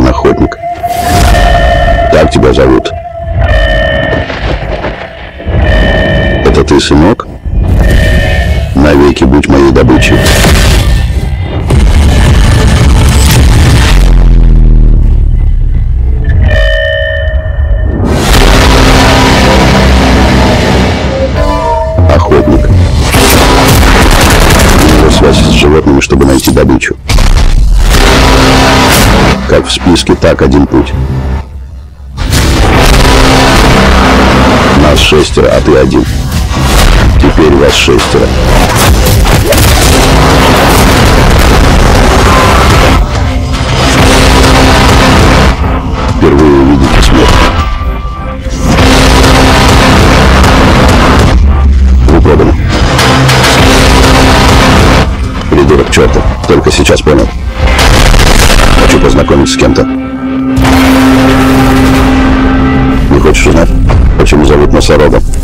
охотник. Как тебя зовут? Это ты, сынок? Навеки будь моей добычей. Охотник. У него связь с животными, чтобы найти добычу. Как в списке, так один путь. Нас 6, а ты один. Теперь вас 6. Впервые увидите смерть. Вы проданы. Придурок черта. Только сейчас понял. Хочу познакомиться с кем-то. Не хочешь узнать, почему зовут носорогом?